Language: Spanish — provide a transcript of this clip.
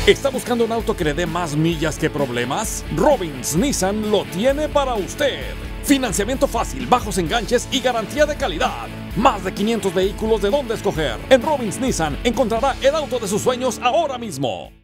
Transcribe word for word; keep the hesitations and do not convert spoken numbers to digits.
¿Está buscando un auto que le dé más millas que problemas? Robbins Nissan lo tiene para usted. Financiamiento fácil, bajos enganches y garantía de calidad. Más de quinientos vehículos de dónde escoger. En Robbins Nissan encontrará el auto de sus sueños ahora mismo.